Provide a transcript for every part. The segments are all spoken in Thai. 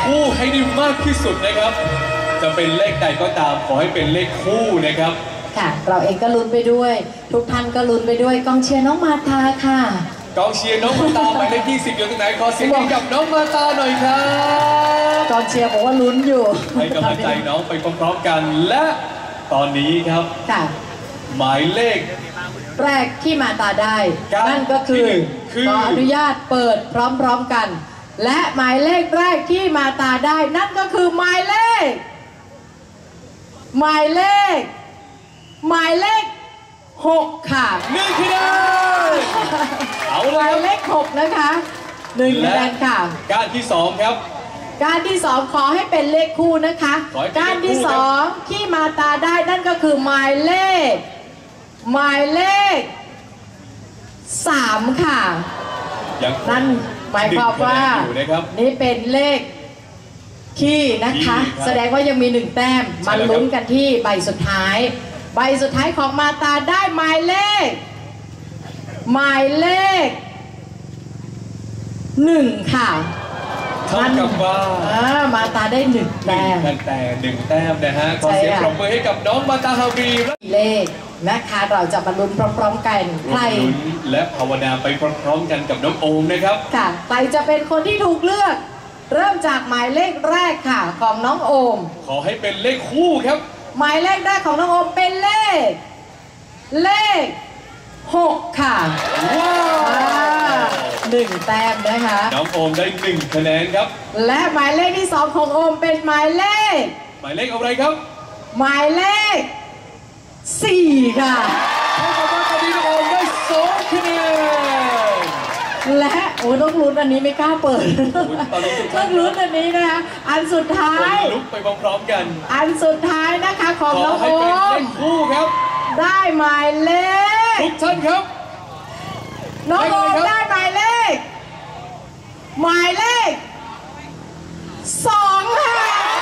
คู่ให้ได้มากที่สุดนะครับจะเป็นเลขใดก็ตามขอให้เป็นเลขคู่นะครับค่ะเราเองก็ลุ้นไปด้วยทุกท่านก็ลุ้นไปด้วยกองเชียร์น้องมาตาค่ะกองเชียร์น้องมาตาหมายเลข20อยู่ตรงไหนขอเสียงให้กับน้องมาตาหน่อยครับกองเชียร์บอกว่าลุ้นอยู่ให้กำลังใจน้องไปพร้อมๆกันและตอนนี้ครับค่ะหมายเลขแรกที่มาตาได้นั่นก็คือขออนุญาตเปิดพร้อมๆกันและหมายเลขแรกที่มาตาได้นั่นก็คือหมายเลข6ค่ะ 1 คะแนนเอาหมายเลข6นะคะ1 คะแนนค่ะการที่2ครับการที่2ขอให้เป็นเลขคู่นะคะการที่2ที่มาตาได้นั่นก็คือหมายเลข3ค่ะนั่นหมายความว่านี่เป็นเลขคี่นะคะแสดงว่ายังมี1 แต้มมาลุ้นกันที่ใบสุดท้ายของมาตาได้หมายเลข1ค่ะเท่ากับว่ามาตาได้1 แต้มแต่1 แต้มนะฮะขอเสียงปรบมือให้กับน้องมาตาฮาวีเลขนะคะเราจะมาลุ้นพร้อมๆกันใครและภาวนาไปพร้อมๆกันกับน้องโอมนะครับค่ะใครจะเป็นคนที่ถูกเลือกเริ่มจากหมายเลขแรกค่ะของน้องโอมขอให้เป็นเลขคู่ครับหมายเลขแรกของน้องโอมเป็นเลข6ค่ะว้าว 1 แต้มนะคะน้องโอมได้1 คะแนนครับและหมายเลขที่2ของโอมเป็นหมายเลขอะไรครับหมายเลข4ค่ะเท่ากับว่าตอนนี้น้องโอมได้2 คะแนนและต้องลุ้นอันนี้ไม่กล้าเปิดต้องลุ้นอันนี้นะคะอันสุดท้ายลุกไปพร้อมๆกันอันสุดท้ายนะคะของน้องโอมคู่ครับได้หมายเลขทุกท่านครับน้องโอมได้หมายเลข2ค่ะ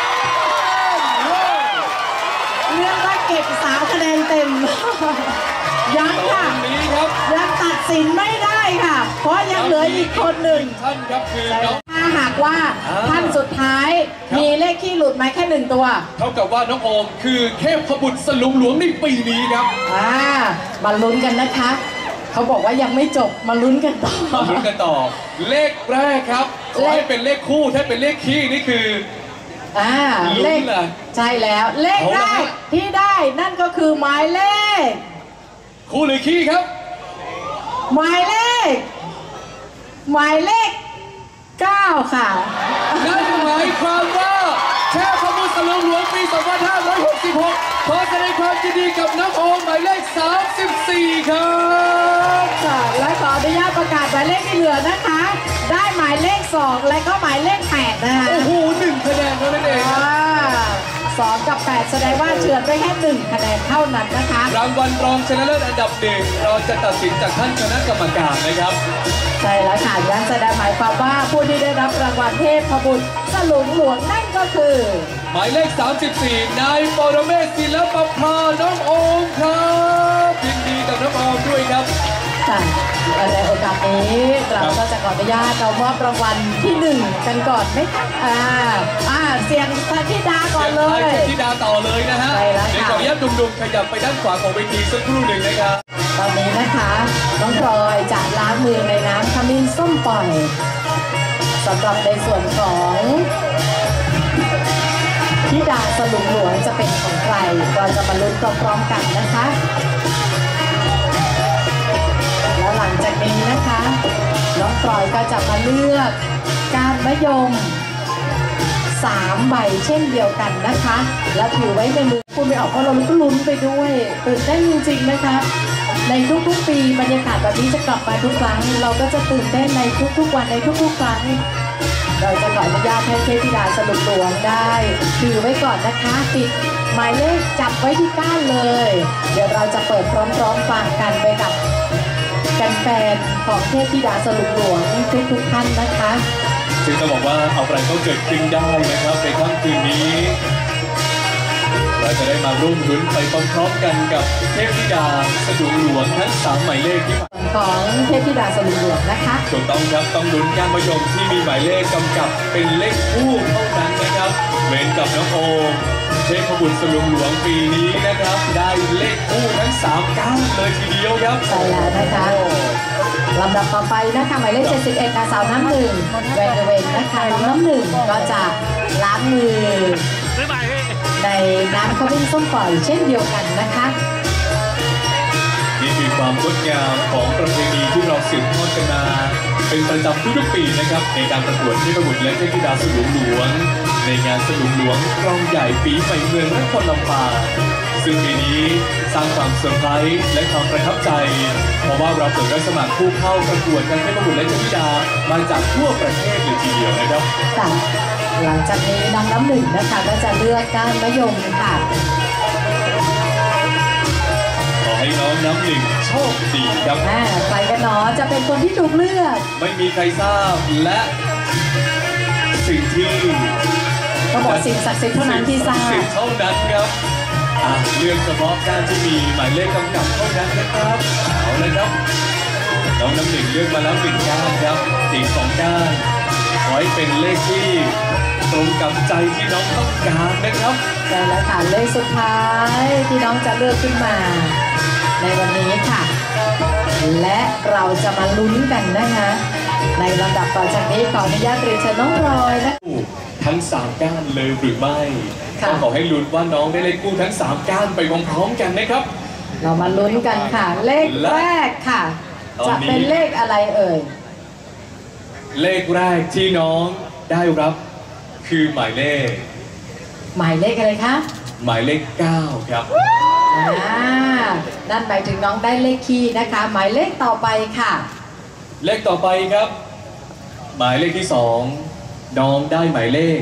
เรียกว่าเก็บ3 คะแนนเต็มยังค่ะยังตัดสินไม่ได้ค่ะเพราะยังเหลืออีกคนหนึ่งท่านครับคือถ้าหากว่าท่านสุดท้ายมีเลขที่หลุดมาแค่1 ตัวเท่ากับว่าน้องโอมคือเทพบุตรสลุงหลวงในปีนี้ครับมาลุ้นกันนะคะเขาบอกว่ายังไม่จบมาลุ้นกันต่อเลขแรกครับขอให้เป็นเลขคู่ถ้าเป็นเลขคี่นี่คือเลขใช่แล้วเลขแรกที่ได้นั่นก็คือหมายเลขคู่หรือคี่ครับหมายเลข9ค่ะนั่นหมายความว่าเทพบุตรสลุงหลวงปี 2566ขอแสดงความยินดีกับน้องโอมหมายเลข34ครับและขออนุญาตประกาศหมายเลขที่เหลือนะคะได้หมายเลข2และก็หมายเลข8นะคะโอ้โห1 คะแนนเท่านั้นเอง 2 กับ 8แสดงว่าเฉือนไปแค่1 คะแนนเท่านั้นนะคะรางวัลรองชนะเลิศอันดับ1เราจะตัดสินจากท่านคณะกรรมการนะครับใช่แล้วค่ะนั่นแสดงหมายความว่าผู้ที่ได้รับรางวัลเทพบุตรสลุงหลวงนั่นก็คือหมายเลข34นายปรเมศศิลปภาน้องโอมครับยินดีกับน้องโอมด้วยครับในโอกาสนี้เราก็จะขออนุญาตเรามอบรางวัลที่1กันก่อนไหมคะเสียงธิดาก่อนเลยธิดาต่อเลยนะฮะเดี๋ยวขออนุญาตดุมๆขยับไปด้านขวาของเวทีสักครู่หนึ่งนะครับตอนนี้นะคะน้องพลอยจะล้างมือในน้ำขมิ้นส้มปล่อยสำหรับในส่วนของธิดาสลุงหลวงจะเป็นของใครเราจะมาลุ้นพร้อมๆกันนะคะแล้วหลังจากนี้นะคะน้องพลอยก็จะมาเลือกก้านมะยม3 ใบเช่นเดียวกันนะคะและถือไว้ในมือคุณไม่ออกเพราะเราก็ลุ้นไปด้วยตื่นเต้นจริงๆนะคะในทุกๆปีบรรยากาศแบบนี้จะกลับมาทุกครั้งเราก็จะตื่นเต้นในทุกๆวันในทุกๆครั้งเราจะขออนุญาตให้เทพธิดาสลุงหลวงได้ถือไว้ก่อนนะคะติดหมายเลขจับไว้ที่ก้านเลยเดี๋ยวเราจะเปิดพร้อมๆฟังกันไปกับแฟนๆของเทพธิดาสลุงหลวงทุกท่านนะคะซึ่งต้องบอกว่าอะไรก็เกิดขึ้นได้นะครับในค่ำคืนนี้เราจะได้มาร่วมลุ้นไปพร้อมๆกันกับเทพธิดาสดุหลวงทั้ง3หมายเลขที่ของเทพธิดาสลุงหลวงนะคะถูกต้องครับต้องลุ้นก้านมะยมที่มีหมายเลขกำกับเป็นเลขคู่เท่านั้นนะครับเว้นกับน้องโอมเทพบุตรสลุงหลวงปีนี้นะครับได้เลขคู่ทั้ง3ก้านเลยทีเดียวครับใช่แล้วนะคะลำดับต่อไปนะคะหมายเลข71นางสาวน้ำหนึ่งเวนนะคะน้องน้ำหนึ่งก็จะล้างมือในน้ำข้าววิ่งส้มปล่อยเช่นเดียวกันนะคะนี่คือความงดงามของประเพณีที่เราสืบทอดกันมาเป็นประจำทุกๆปีนะครับในการประกวดเทพบุตรและเทพธิดาสลุงหลวงในงานสลุงหลวงกลองใหญ่ปีใหม่เมืองนครลำปางซึ่งปีนี้สร้างความเซอร์ไพรส์และความประทับใจเพราะว่าเราเปิดรับสมัครผู้เข้าประกวดกันเทพบุตรและเทพธิดามาจากทั่วประเทศเลยทีเดียวนะครับหลังจากนี้น้องน้ำหนึ่งนะคะก็จะเลือกก้านมะยมค่ะขอให้น้องน้ำหนึ่งโชคดีครับใครกันเนาะจะเป็นคนที่ถูกเลือกไม่มีใครทราบและสิ่งที่ก็บอกสิ่งศักดิ์สิทธิ์เท่านั้นที่ทราบสิ่งเท่านั้นครับเลือกเฉพาะก้านที่มีหมายเลขกำกับเท่านั้นนะครับเอาเลยครับน้องน้ำหนึ่งเลือกมาแล้ว1ก้านครับอีก2ก้านขอให้เป็นเลขที่ตรงกับใจที่น้องต้องการนะครับใช่แล้วค่ะเลขสุดท้ายที่น้องจะเลือกขึ้นมาในวันนี้ค่ะและเราจะมาลุ้นกันนะคะในลำดับต่อจากนี้ขออนุญาตเรียนเชิญน้องพลอยนะทั้ง3ก้านเลยหรือไม่ขอให้ลุ้นว่าน้องได้เลขคู่ทั้ง3ก้านไปพร้อมๆกันนะครับเรามาลุ้นกันค่ะเลขแรกค่ะจะเป็นเลขอะไรเอ่ยเลขแรกที่น้องได้รับคือหมายเลขอะไรคะหมายเลข9ครับนั่นหมายถึงน้องได้เลขคี่นะคะหมายเลขต่อไปค่ะเลขต่อไปครับหมายเลขที่2น้องได้หมายเลข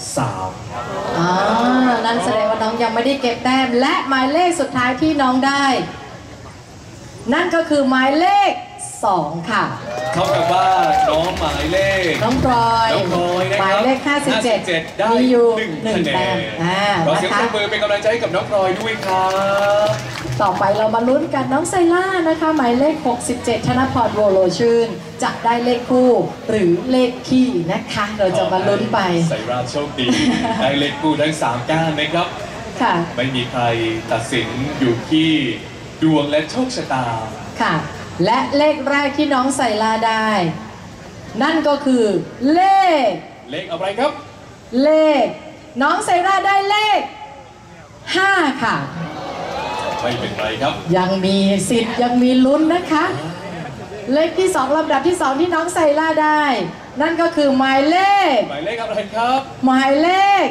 3 นั่นแสดงว่าน้องยังไม่ได้เก็บแต้มและหมายเลขสุดท้ายที่น้องได้นั่นก็คือหมายเลข2ค่ะเท่ากับว่าน้องหมายเลขน้องพลอยหมายเลข57ได้อยู่1แต้มขอเสียงปรบมือเป็นกำลังใจให้กับน้องพลอยด้วยครับต่อไปเรามาลุ้นกันน้องไซล่านะคะหมายเลข67ธนพรโวโลชื่นจะได้เลขคู่หรือเลขคี่นะคะเราจะมาลุ้นไปไซล่าโชคดีได้เลขคู่ทั้ง3ก้านนะครับค่ะไม่มีใครตัดสินอยู่ที่ดวงและโชคชะตาค่ะและเลขแรกที่น้องไซล่าได้นั่นก็คือเลขอะไรครับเลขน้องไซล่าได้เลข5ค่ะไม่เป็นไรครับยังมีสิทธิ์ยังมีลุ้นนะคะเลขที่2ลำดับที่2ที่น้องไซล่าได้นั่นก็คือหมายเลขอะไรครับหมายเลข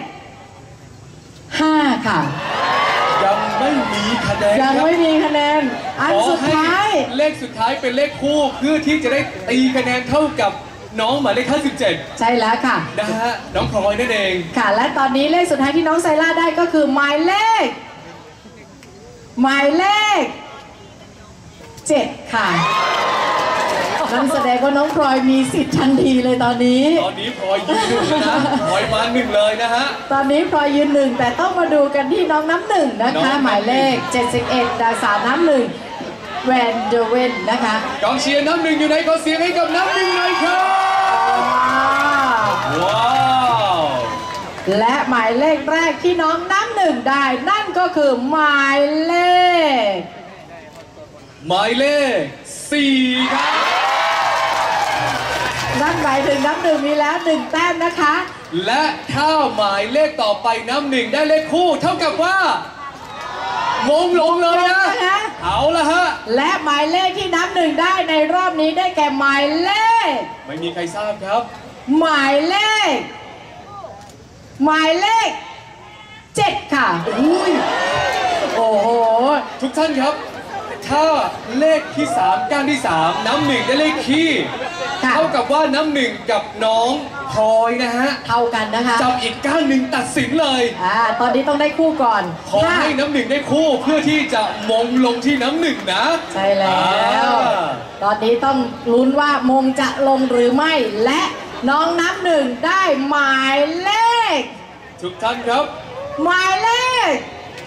5ค่ะยังไม่มีคะแนนอันสุดท้ายเลขสุดท้ายเป็นเลขคู่เพื่อที่จะได้ตีคะแนนเท่ากับน้องหมายเลข57 ใช่แล้วค่ะนะฮะน้องพลอยนั่นเองค่ะและตอนนี้เลขสุดท้ายที่น้องไซล่าได้ก็คือหมายเลข7ค่ะนั่นแสดงว่าน้องพลอยมีสิทธิ์ทันทีเลยตอนนี้พลอยยืน1นะพลอยมา1เลยนะฮะตอนนี้พลอยยืน1แต่ต้องมาดูกันที่น้องน้ำหนึ่งนะคะหมายเลข71ดาสาวน้ำหนึ่งแวนเดเวนนะคะกองเชียร์น้ำหนึ่งอยู่ไหนขอเสียงให้กับน้ำหนึ่งหน่อยครับว้าวและหมายเลขแรกที่น้องน้ำหนึ่งได้นั่นก็คือหมายเลข 4ครับนั่นหมายถึงน้ำหนึ่งมีแล้ว1แต้มนะคะและถ้าหมายเลขต่อไปน้ำหนึ่งได้เลขคู่เท่ากับว่ามงลงเลยนะเอาละฮะและหมายเลขที่น้ำหนึ่งได้ในรอบนี้ได้แก่หมายเลขไม่มีใครทราบครับหมายเลข7ค่ะโอ้โหทุกท่านครับถ้าเลขที่3ก้านที่3น้ำหนึ่งได้เลขคี่เท่ากับว่าน้ำหนึ่งกับน้องพลอยนะฮะเท่ากันนะคะจับอีกก้านหนึ่งตัดสินเลยตอนนี้ต้องได้คู่ก่อนขอให้น้ำหนึ่งได้คู่เพื่อที่จะมงลงที่น้ำหนึ่งนะใช่แล้วตอนนี้ต้องลุ้นว่ามงจะลงหรือไม่และน้องน้ำหนึ่งได้หมายเลขทุกท่านครับหมายเลข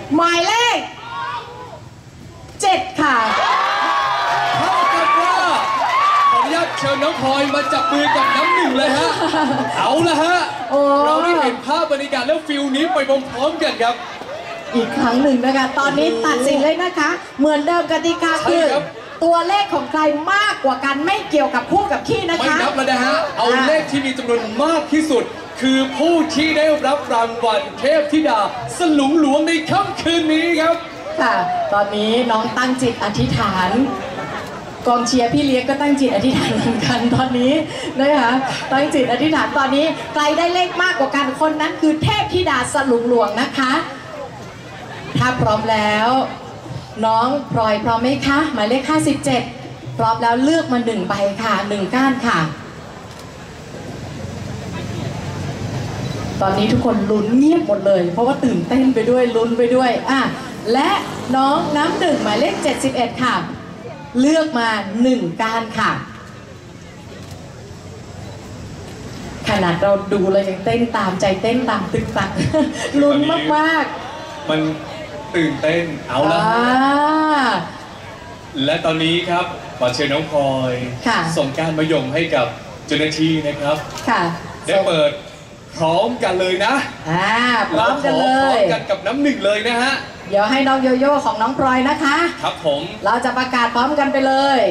หมายเลข7ค่ะเท่ากับว่าขออนุญาตเชิญน้องพลอยมาจับมือกับน้ำหนึ่งเลยฮะเอาละฮะเราได้เห็นภาพบรรยากาศแล้วฟิลนี้ไปพร้อมๆกันครับอีกครั้งหนึ่งนะคะตอนนี้ตัดสินเลยนะคะเหมือนเดิมกติกาคือตัวเลขของใครมากกว่ากันไม่เกี่ยวกับคู่กับขี้นะคะไม่นับแล้วนะฮะเอาเลขที่มีจำนวนมากที่สุดคือผู้ที่ได้รับรางวัลเทพธิดาสลุงหลวงในค่ำคืนนี้ครับค่ะตอนนี้น้องตั้งจิตอธิษฐานกองเชียร์พี่เลี้ยงก็ตั้งจิตอธิษฐานเหมือนกันตอนนี้นะคะตั้งจิตอธิษฐานตอนนี้ใครได้เลขมากกว่ากันคนนั้นคือเทพธิดาสลุงหลวงนะคะถ้าพร้อมแล้วน้องพลอยพร้อมไหมคะหมายเลข57พร้อมแล้วเลือกมา1ใบค่ะ1ก้านค่ะตอนนี้ทุกคนลุ้นเงียบหมดเลยเพราะว่าตื่นเต้นไปด้วยลุ้นไปด้วยและน้องน้ำหนึ่งหมายเลข71ค่ะเลือกมา1ก้านค่ะขนาดเราดูเลยยังเต้นตามใจเต้นตามตึกตักลุ้นมากๆมันตื่นเต้นเอาละและตอนนี้ครับขอเชิญน้องพลอยส่งการมะยมให้กับเจ้าหน้าที่นะครับได้เปิดพร้อมกันเลยนะพร้อมกันเลยพร้อมกันกับน้ำหนึ่งเลยนะฮะเดี๋ยวให้น้องโยโย่ของน้องพลอยนะคะครับผมเราจะประกาศพร้อมกันไปเลย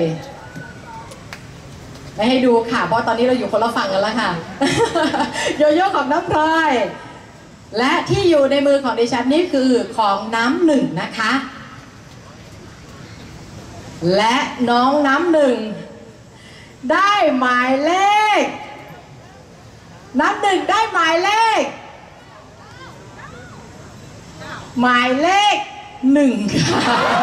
ไม่ให้ดูค่ะเพราะตอนนี้เราอยู่คนละฝั่งกันแล้วค่ะโยโย่ของน้องพลอยและที่อยู่ในมือของดิฉันนี่คือของน้ำหนึ่งนะคะและน้องน้ำหนึ่งได้หมายเลขน้ำหนึ่งได้หมายเลข1ค่ะ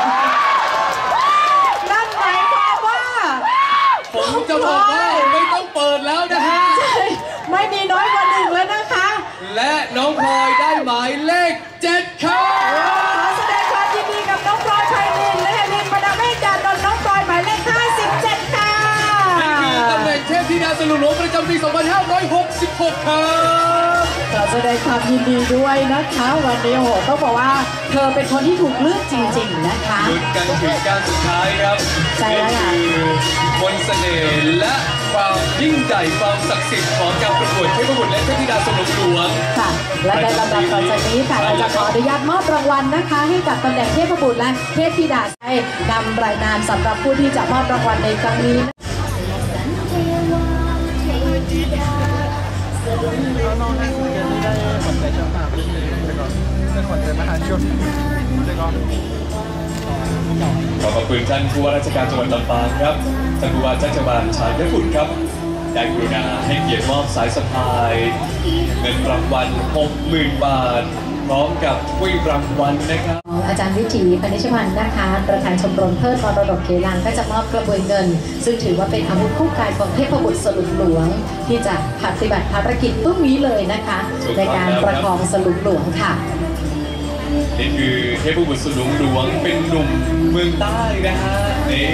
นั่นหมายความว่าผมจะบอกว่าไม่ต้องเปิดแล้วนะฮะไม่มีน้อยกว่า1แล้วนะคะและน้องพลอยได้หมายเลข7ค่ะขอแสดงความยินดีกับน้องพลอยไพรินและเฮลินมาดามเมจานนน้องพลอยหมายเลข57ค่ะนี่คือตำแหน่งเทพธิดาสลุงหลวงประจำปี 2566 ครับขอแสดงความยินดีด้วยนะคะวันนี้โอ้โหต้องบอกว่าเธอเป็นคนที่ถูกเลือกจริงๆนะคะหยุดกันถึงการสุดท้ายครับใช่แล้วค่ะมนต์เสน่ห์และความยิ่งใหญ่ความศักดิ์สิทธิ์ของการประกวดเทพบุตรและเทพธิดาสลุงหลวงค่ะและในลำดับต่อจากนี้ค่ะเราจะขออนุญาตมอบรางวัลนะคะให้กับตำแหน่งเทพบุตรและเทพธิดาให้นำรายนามสำหรับผู้ที่จะมอบรางวัลในครั้งนี้ขอขอบคุณท่านผู้ว่าราชการจังหวัดลำปางครับท่านผู้ว่าราชการชายบุตรครับได้กรุณาให้เกียรติมอบสายสะพายเงินรางวัล 60,000 บาทพร้อมกับถ้วยรางวัลนะครับอาจารย์วิถีพนิชพันธ์นะคะประธานชมรมเทิดมรดกเขลังก็จะมอบกระบวยเงินซึ่งถือว่าเป็นอาวุธคู่กายของเทพบุตรสลุงหลวงที่จะปฏิบัติภารกิจพรุ่งนี้เลยนะคะในการประคองสลุงหลวงค่ะนี่คือเทพบุตรสลุงหลวงเป็นหนุ่มเมืองใต้นะฮะนี่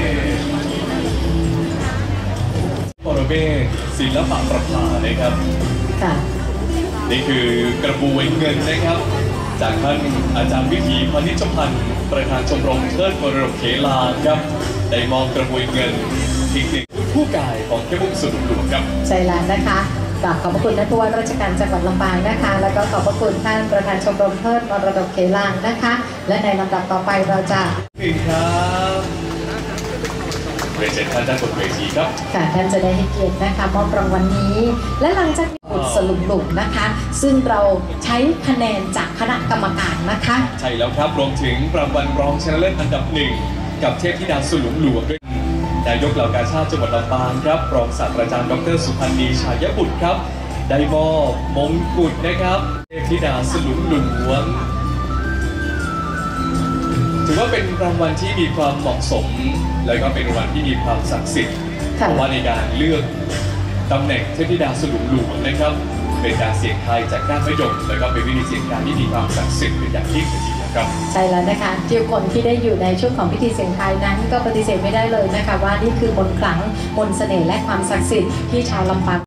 ปรเมศศิลปะประภานะครับค่ะนี่คือกระบวยเงินนะครับจากท่านอาจารย์วิถีพนิชพันธ์ประธานชมรมเทิดมรดกเขลางครับได้มอบกระบวยเงินอีกหนึ่งคู่กายของเทพบุตรสลุงหลวงครับใช่แล้วนะคะขอบพระคุณท่านผู้ว่าราชการจังหวัดลำปางนะคะแล้วก็ขอบพระคุณท่านประธานชมรมเทิดมรดกเขลางนะคะและในลำดับต่อไปเราจะครับเรียนเชิญท่านด้านบนเวทีครับค่ะท่านจะได้ให้เกียรตินะคะมอบรางวัลนี้และหลังจากบุตรสลุงหลวงนะคะซึ่งเราใช้คะแนนจากคณะกรรมการนะคะใช่แล้วครับรวมถึงรางวัลรองชนะเลิศอันดับ1กับเทพธิดาสลุงหลวงด้วยนายกเหล่ากาชาติจังหวัดลำปางครับรองศาสตราจารย์ดร.สุพันธ์ดีชายบุตรครับได้มอบมงกุฎนะครับเทพธิดาสลุงหลวงถือว่าเป็นรางวัลที่มีความเหมาะสมและก็เป็นรางวัลที่มีความศักดิ์สิทธิ์เพราะว่าในการเลือกตำแหน่งเทพธิดาสลุงหลวงนะครับเป็นการเสี่ยงทายจากก้านมะยมและก็เป็นวิธีเสี่ยงทายที่มีความศักดิ์สิทธิ์เป็นอย่างยิ่งทีเดียวครับใช่แล้วนะคะทุกคนที่ได้อยู่ในช่วงของพิธีเสี่ยงทายนั้นก็ปฏิเสธไม่ได้เลยนะคะว่านี่คือมนต์ขลังมนต์เสน่ห์และความศักดิ์สิทธิ์ที่ชาวลำปาง